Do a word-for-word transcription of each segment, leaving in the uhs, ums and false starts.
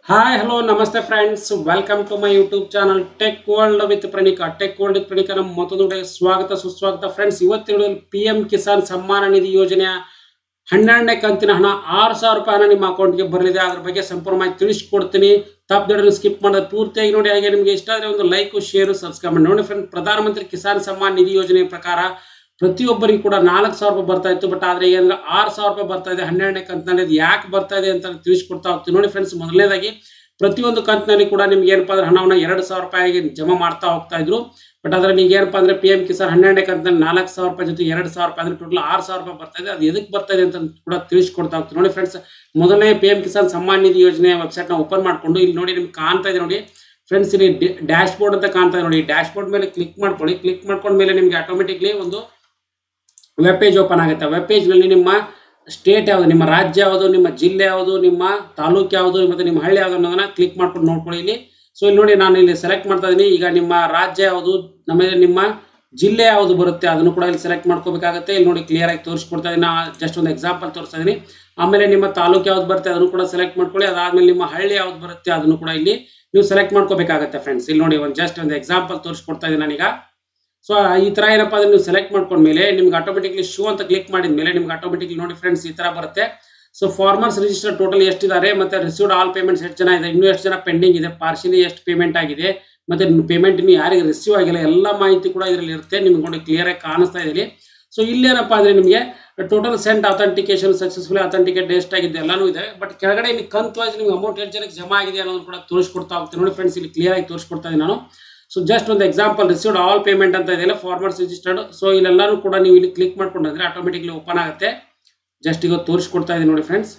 Hi, hello, namaste friends. Welcome to my YouTube channel Tech World with Pranika. Tech World with Pranika ನಮ್ಮ ಮತ್ತೊಂದು ಸ್ವಾಗತ ಸುಸ್ವಾಗತ friends. ಇವತ್ತಿನ P M Kisan Samman Nidhi ಯೋಜನೆಯ ಹನ್ನೆರಡನೇ ಕಂತಿನ ಹಣ ಆರು ಸಾವಿರ ರೂಪಾಯಿ ಹಣ ನಿಮ್ಮ ಅಕೌಂಟ್ಗೆ ಬರಲಿದೆ. ಅದ್ರ ಬಗ್ಗೆ ಸಂಪೂರ್ಣ ಮಾಹಿತಿ ತಿಳಿಸ್ಕೊಡ್ತೀನಿ. ತಪ್ಪದೆ ಸ್ಕಿಪ್ ಮಾಡೋದು ಪೂರ್ತಿಯಾಗಿ ನೋಡಿ. ಹಾಗೆ ನಿಮಗೆ ಇಷ್ಟ ಆದರೆ ಒಂದು ಲೈಕ್ ಶೇರ್ ಸಬ್ಸ್ಕ್ರೈಬ್ ಮಾಡಿ ನೋಡಿ ಫ್ರೆಂಡ್ಸ್. ಪ್ರಧಾನಮಂತ್ರಿ ಕಿಸಾನ್ ಸಮ್ಮಾನ್ ನಿಧಿ ಯೋಜನೆ ಪ್ರಕಾರ ಪ್ರತಿಯೊಬ್ಬರಿಗೂ ಕೂಡ ನಾಲ್ಕು ಸಾವಿರ ರೂಪಾಯಿ ಬರ್ತಾ ಇತ್ತು. ಬಟ್ ಆದರೆ ಏನಂದ್ರೆ ಆರು ಸಾವಿರ ರೂಪಾಯಿ ಬರ್ತಾ ಇದೆ ಹನ್ನೆರಡನೇ ಕಂತಿನಲ್ಲಿ. ಅದು ಯಾಕೆ ಬರ್ತಾ ಇದೆ ಅಂತ ತಿಳಿಸ್ಕೊಡ್ತಾ ಹೋಗ್ತೀವಿ ನೋಡಿ ಫ್ರೆಂಡ್ಸ್. ಮೊದಲನೇದಾಗಿ ಪ್ರತಿಯೊಂದು ಕಂತಿನಲ್ಲಿ ಕೂಡ ನಿಮ್ಗೆ ಏನಪ್ಪ ಅಂದ್ರೆ ಹಣವನ್ನು ಎರಡು ಸಾವಿರ ರೂಪಾಯಿಗೆ ಜಮಾ ಮಾಡ್ತಾ ಹೋಗ್ತಾ ಇದ್ರು. ಬಟ್ ಅದರ ನಿಮ್ಗೆ ಏನಪ್ಪ ಅಂದ್ರೆ ಪಿ ಎಂ ಕಿಸಾನ್ ಹನ್ನೆರಡನೇ ಕಂತಿನಲ್ಲಿ ನಾಲ್ಕು ಸಾವಿರ ರೂಪಾಯಿ ಜೊತೆ ಎರಡು ಸಾವಿರ ರೂಪಾಯಿ ಅಂದ್ರೆ ಟೋಟಲ್ ಆರು ಸಾವಿರ ರೂಪಾಯಿ ಬರ್ತಾ ಇದೆ. ಅದು ಎದಕ್ಕೆ ಬರ್ತಾ ಇದೆ ಅಂತ ಕೂಡ ತಿಳಿಸ್ಕೊಡ್ತಾ ಹೋಗ್ತೀವಿ ನೋಡಿ ಫ್ರೆಂಡ್ಸ್. ಮೊದಲನೇ P M Kisan Samman Nidhi Yojana website ನ ಓಪನ್ ಮಾಡ್ಕೊಂಡು ಇಲ್ಲಿ ನೋಡಿ ನಿಮ್ಗೆ ಕಾಣ್ತಾ ಇದೆ ನೋಡಿ ಫ್ರೆಂಡ್ಸ್. ಇಲ್ಲಿ ಡ್ಯಾಶ್ ಬೋರ್ಡ್ ಅಂತ ಕಾಣ್ತಾ ಇದೆ ನೋಡಿ. ಡ್ಯಾಶ್ ಬೋರ್ಡ್ ಮೇಲೆ ಕ್ಲಿಕ್ ಮಾಡ್ಕೊಳ್ಳಿ. ಕ್ಲಿಕ್ ಮಾಡ್ಕೊಂಡ ಮೇಲೆ ನಿಮ್ಗೆ ಆಟೋಮೆಟಿಕ್ಲಿ ಒಂದು ವೆಬ್ ಪೇಜ್ ಓಪನ್ ಆಗುತ್ತೆ. ವೆಬ್ ಪೇಜ್ನಲ್ಲಿ ನಿಮ್ಮ ಸ್ಟೇಟ್ ಯಾವುದು, ನಿಮ್ಮ ರಾಜ್ಯ ಯಾವುದು, ನಿಮ್ಮ ಜಿಲ್ಲೆ ಯಾವುದು, ನಿಮ್ಮ ತಾಲೂಕು ಯಾವುದು ಮತ್ತು ನಿಮ್ಮ ಹಳ್ಳಿ ಯಾವುದು ಅನ್ನೋದನ್ನ ಕ್ಲಿಕ್ ಮಾಡ್ಕೊಂಡು ನೋಡ್ಕೊಳ್ಳಿ ಇಲ್ಲಿ. ಸೊ ಇಲ್ಲಿ ನೋಡಿ ನಾನು ಇಲ್ಲಿ ಸೆಲೆಕ್ಟ್ ಮಾಡ್ತಾ ಇದ್ದೀನಿ. ಈಗ ನಿಮ್ಮ ರಾಜ್ಯ ಯಾವುದು, ಆಮೇಲೆ ನಿಮ್ಮ ಜಿಲ್ಲೆ ಯಾವುದು ಬರುತ್ತೆ ಅದನ್ನು ಕೂಡ ಇಲ್ಲಿ ಸೆಲೆಕ್ಟ್ ಮಾಡ್ಕೋಬೇಕಾಗುತ್ತೆ. ಇಲ್ಲಿ ನೋಡಿ ಕ್ಲಿಯರ್ ಆಗಿ ತೋರಿಸ್ಕೊಡ್ತಾ ಇದ್ದೀನಿ. ನಾನು ಜಸ್ಟ್ ಒಂದು ಎಕ್ಸಾಂಪಲ್ ತೋರಿಸ್ತಾ ಇದ್ದೀನಿ. ಆಮೇಲೆ ನಿಮ್ಮ ತಾಲೂಕು ಯಾವ್ದು ಬರುತ್ತೆ ಅದನ್ನು ಕೂಡ ಸೆಲೆಕ್ಟ್ ಮಾಡ್ಕೊಳ್ಳಿ. ಅದಾದ್ಮೇಲೆ ನಿಮ್ಮ ಹಳ್ಳಿ ಯಾವ್ದು ಬರುತ್ತೆ ಅದನ್ನು ಕೂಡ ಇಲ್ಲಿ ನೀವು ಸೆಲೆಕ್ಟ್ ಮಾಡ್ಕೋಬೇಕಾಗುತ್ತೆ ಫ್ರೆಂಡ್ಸ್. ಇಲ್ಲಿ ನೋಡಿ ಒಂದು ಜಸ್ಟ್ ಒಂದು ಎಕ್ಸಾಂಪಲ್ ತೋರಿಸ್ಕೊಡ್ತಾ ಇದ್ದೀನಿ ನಾನೀಗ. ಸೊ ಈ ತರ ಏನಪ್ಪಾ ಅಂದ್ರೆ ನೀವು ಸೆಲೆಕ್ಟ್ ಮಾಡ್ಕೊಂಡ್ಮೇಲೆ ನಿಮ್ಗೆ ಆಟೋಮೆಟಿಕ್ಲಿ ಶೋ ಅಂತ ಕ್ಲಿಕ್ ಮಾಡಿದ ಮೇಲೆ ನಿಮ್ಗೆ ಆಟೋಮೆಟಿಕ್ಲಿ ನೋಡಿ ಫ್ರೆಂಡ್ಸ್ ಈ ತರ ಬರುತ್ತೆ. ಸೊ ಫಾರ್ಮರ್ಸ್ ರಿಜಿಸ್ಟರ್ ಟೋಟಲ್ ಎಷ್ಟಿದ್ದಾರೆ, ಮತ್ತೆ ರಿಸೀವ್ಡ್ ಆಲ್ ಪೇಮೆಂಟ್ಸ್ ಎಷ್ಟು ಜನ ಇದೆ, ಇನ್ನೂ ಎಷ್ಟು ಜನ ಪೆಂಡಿಂಗ್ ಇದೆ, ಪಾರ್ಷಿಯಲಿ ಎಷ್ಟು ಪೇಮೆಂಟ್ ಆಗಿದೆ, ಮತ್ತೆ ಪೇಮೆಂಟ್ ಇನ್ನು ಯಾರಿಗೆ ರಿಸೀವ್ ಆಗಿಲ್ಲ, ಎಲ್ಲ ಮಾಹಿತಿ ಕೂಡ ಇದರಲ್ಲಿ ಇರುತ್ತೆ. ನಿಮ್ಗೆ ನೋಡಿ ಕ್ಲಿಯರ್ ಆಗಿ ಕಾಣಿಸ್ತಾ ಇದೆ. ಸೊ ಇಲ್ಲೇನಪ್ಪ ಅಂದ್ರೆ ನಿಮಗೆ total sent authentication successfully authenticate ಎಷ್ಟಾಗಿದೆ ಎಲ್ಲಾನು ಇದೆ. ಬಟ್ ಕೆಳಗಡೆ ಇಲ್ಲಿ ಕಂತು ವೈಸ್ ನಿಮ್ಗೆ ಅಮೌಂಟ್ ಎಷ್ಟು ಜನಕ್ಕೆ ಜಮಾ ಆಗಿದೆ ಅನ್ನೋದು ಕೂಡ ತೋರಿಸ್ಕೊಡ್ತಾ ಹೋಗ್ತೀನಿ ನೋಡಿ ಫ್ರೆಂಡ್ಸ್. ಇಲ್ಲಿ ಕ್ಲಿಯರ್ ಆಗಿ ತೋರಿಸ್ಕೊಡ್ತಾ ಇದ್ದೀನಿ ನಾನು. ಸೊ ಜಸ್ಟ್ ಒಂದು ಎಕ್ಸಾಂಪಲ್ ರಿಸೀವ್ಡ್ ಆಲ್ ಪೇಮೆಂಟ್ ಅಂತ ಇದೆಯಲ್ಲ ಫಾರ್ಮರ್ಸ್ ರಿಜಿಸ್ಟರ್ಡ್. ಸೊ ಇಲ್ಲೆಲ್ಲಾನು ಕೂಡ ನೀವು ಇಲ್ಲಿ ಕ್ಲಿಕ್ ಮಾಡ್ಕೊಂಡ್ರೆ ಆಟೋಮೆಟಿಕ್ಲಿ ಓಪನ್ ಆಗುತ್ತೆ. ಜಸ್ಟ್ ಈಗ ತೋರಿಸ್ಕೊಡ್ತಾ ಇದ್ದೀನಿ ನೋಡಿ ಫ್ರೆಂಡ್ಸ್.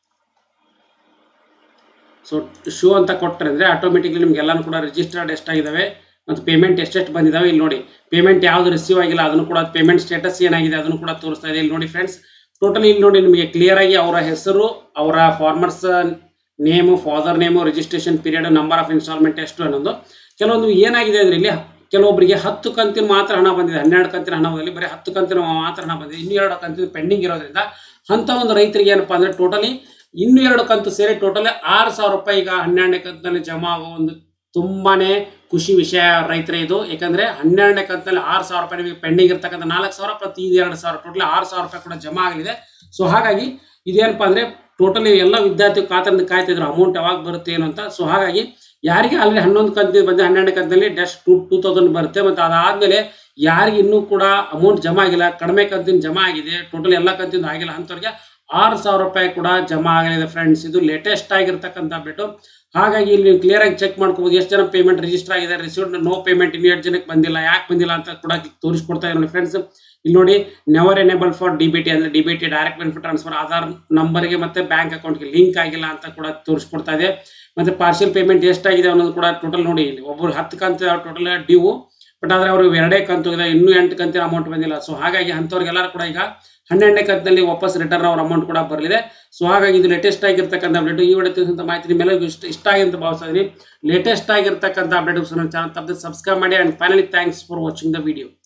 ಸೊ ಶೋ ಅಂತ ಕೊಟ್ಟರೆ ಅಂದರೆ ಆಟೋಮೆಟಿಕ್ಲಿ ನಿಮ್ಗೆ ಎಲ್ಲಾನು ಕೂಡ ರಿಜಿಸ್ಟರ್ಡ್ ಎಷ್ಟಾಗಿದ್ದಾವೆ ಮತ್ತು ಪೇಮೆಂಟ್ ಎಷ್ಟೆಷ್ಟು ಬಂದಿದ್ದಾವೆ. ಇಲ್ಲಿ ನೋಡಿ ಪೇಮೆಂಟ್ ಯಾವುದು ರಿಸೀವ್ ಆಗಿಲ್ಲ ಅದನ್ನು ಕೂಡ ಪೇಮೆಂಟ್ ಸ್ಟೇಟಸ್ ಏನಾಗಿದೆ ಅದನ್ನು ಕೂಡ ತೋರಿಸ್ತಾ ಇದೆ. ಇಲ್ಲಿ ನೋಡಿ ಫ್ರೆಂಡ್ಸ್ ಟೋಟಲಿ ಇಲ್ಲಿ ನೋಡಿ ನಿಮಗೆ ಕ್ಲಿಯರ್ ಆಗಿ ಅವರ ಹೆಸರು, ಅವರ farmers name, father name, registration period, number of instalment ಎಷ್ಟು ಅನ್ನೋದು. ಕೆಲವೊಂದು ಏನಾಗಿದೆ ಅಂದ್ರೆ ಇಲ್ಲಿ ಕೆಲವೊಬ್ಬರಿಗೆ ಹತ್ತು ಕಂತಿನ ಮಾತ್ರ ಹಣ ಬಂದಿದೆ. ಹನ್ನೆರಡು ಕಂತಿನ ಹಣದಲ್ಲಿ ಬರೀ ಹತ್ತು ಕಂತಿನ ಮಾತ್ರ ಹಣ ಬಂದಿದೆ. ಇನ್ನೂ ಎರಡು ಕಂತಿನ ಪೆಂಡಿಂಗ್ ಇರೋದ್ರಿಂದ ಅಂತ ಒಂದು ರೈತರಿಗೆ ಏನಪ್ಪಾ ಅಂದ್ರೆ ಟೋಟಲಿ ಇನ್ನೂ ಎರಡು ಕಂತು ಸೇರಿ ಟೋಟಲಿ ಆರು ಸಾವಿರ ರೂಪಾಯಿ ಈಗ ಹನ್ನೆರಡನೇ ಕಂತಿನಲ್ಲಿ ಜಮಾ ಆಗುವ ಒಂದು ತುಂಬಾನೇ ಖುಷಿ ವಿಷಯ ರೈತರೇ ಇದು. ಯಾಕಂದ್ರೆ ಹನ್ನೆರಡನೇ ಕಂತಿನಲ್ಲಿ ಆರು ಸಾವಿರ ರೂಪಾಯಿ ನಿಮಗೆ ಪೆಂಡಿಂಗ್ ಇರ್ತಕ್ಕಂಥ ನಾಲ್ಕು ಸಾವಿರ ಪ್ರತಿ ಇದು ಎರಡು ಸಾವಿರ ಟೋಟಲಿ ಆರು ಸಾವಿರ ರೂಪಾಯಿ ಕೂಡ ಜಮಾ ಆಗಲಿದೆ. ಸೊ ಹಾಗಾಗಿ ಇದೇನಪ್ಪ ಅಂದ್ರೆ ಟೋಟಲಿ ಎಲ್ಲ ವಿದ್ಯಾರ್ಥಿ ಕಾತರದಿಂದ ಕಾಯ್ತಿದ್ರು ಅಮೌಂಟ್ ಯಾವಾಗ ಬರುತ್ತೆ ಏನು ಅಂತ. ಸೊ ಹಾಗಾಗಿ ಯಾರಿಗೆ ಆಲ್ರೆಡಿ ಹನ್ನೊಂದು ಕಂತಿನ ಬಂದು ಹನ್ನೆರಡನೇ ಕಂತಿನಲ್ಲಿ ಡಸ್ಟ್ ಟೂ ಟೂ ತೌಸಂಡ್ ಬರುತ್ತೆ. ಮತ್ತು ಅದಾದ್ಮೇಲೆ ಯಾರಿಗೆ ಇನ್ನೂ ಕೂಡ ಅಮೌಂಟ್ ಜಮಾ ಆಗಿಲ್ಲ, ಕಡಿಮೆ ಕಂತಿನ ಜಮಾ ಆಗಿದೆ, ಟೋಟಲ್ ಎಲ್ಲ ಕಂತಿನ ಆಗಿಲ್ಲ ಅಂಥವ್ರಿಗೆ ಆರು ಸಾವಿರ ರೂಪಾಯಿ ಕೂಡ ಜಮಾ ಆಗಲಿದೆ ಫ್ರೆಂಡ್ಸ್. ಇದು ಲೇಟೆಸ್ಟ್ ಆಗಿರ್ತಕ್ಕಂಥ ಅಪ್ಡೇಟು. ಹಾಗಾಗಿ ಇಲ್ಲಿ ನೀವು ಕ್ಲಿಯರ್ ಆಗಿ ಚೆಕ್ ಮಾಡ್ಕೋಬಹುದು ಎಷ್ಟು ಜನ ಪೇಮೆಂಟ್ ರಿಜಿಸ್ಟರ್ ಆಗಿದೆ, ರಿಸೀವ್ಡ್ ನೋ ಪೇಮೆಂಟ್ ಇನ್ನೂ ಎಷ್ಟು ಜನಕ್ಕೆ ಬಂದಿಲ್ಲ, ಯಾಕೆ ಬಂದಿಲ್ಲ ಅಂತ ಕೂಡ ತೋರಿಸ್ಕೊಡ್ತಾ ಇದ್ದಾರೆ ಫ್ರೆಂಡ್ಸ್. ಇಲ್ಲಿ ನೋಡಿ never enable for D B T ಅಂದ್ರೆ D B T direct benefit transfer Aadhaar ನಂಬರ್ಗೆ ಮತ್ತೆ ಬ್ಯಾಂಕ್ ಅಕೌಂಟ್ಗೆ ಲಿಂಕ್ ಆಗಿಲ್ಲ ಅಂತ ಕೂಡ ತೋರಿಸ್ಕೊಡ್ತಾ ಇದೆ. ಮತ್ತೆ ಪಾರ್ಷಿಯಲ್ ಪೇಮೆಂಟ್ ಎಷ್ಟಾಗಿದೆ ಅನ್ನೋದು ಕೂಡ ಟೋಟಲ್ ನೋಡಿ. ಇಲ್ಲಿ ಒಬ್ಬರು ಹತ್ತು ಕಂತು ಟೋಟಲ್ ಡ್ಯೂ, ಬಟ್ ಆದರೆ ಅವರು ಎರಡೇ ಕಂತು ಇದೆ, ಇನ್ನೂ ಎಂಟು ಕಂತಿನ ಅಮೌಂಟ್ ಬಂದಿಲ್ಲ. ಸೊ ಹಾಗಾಗಿ ಅಂಥವ್ರಿಗೆಲ್ಲರೂ ಕೂಡ ಈಗ ಹನ್ನೆರಡನೇ ಕಂತಿನಲ್ಲಿ ವಾಪಸ್ ರಿಟರ್ನ್ ಅವ್ರ ಅಮೌಂಟ್ ಕೂಡ ಬರಲಿದೆ. ಸೊ ಹಾಗಾಗಿ ಇದು ಲೇಟೆಸ್ಟ್ ಆಗಿರ್ತಕ್ಕಂಥ ಅಪ್ಡೇಟ್. ಈ ವಿಡಿಯೋ ತಿಳಿಸಿದಂಥ ಮಾಹಿತಿ ನಿಮ್ಮೆಲ್ಲರಿಗೂ ಇಷ್ಟ ಇಷ್ಟ ಆಗಿ ಅಂತ ಭಾವಿಸ್ತಾ ಇದ್ದೀನಿ. ಲೇಟೆಸ್ಟ್ ಆಗಿರ್ತಕ್ಕಂಥ ಅಪ್ಡೇಟ್ ಚಾನಲ್ ತಪ್ಪದೆ ಸಬ್ಸ್ಕ್ರೈಬ್ ಮಾಡಿ. And finally thanks for watching the video.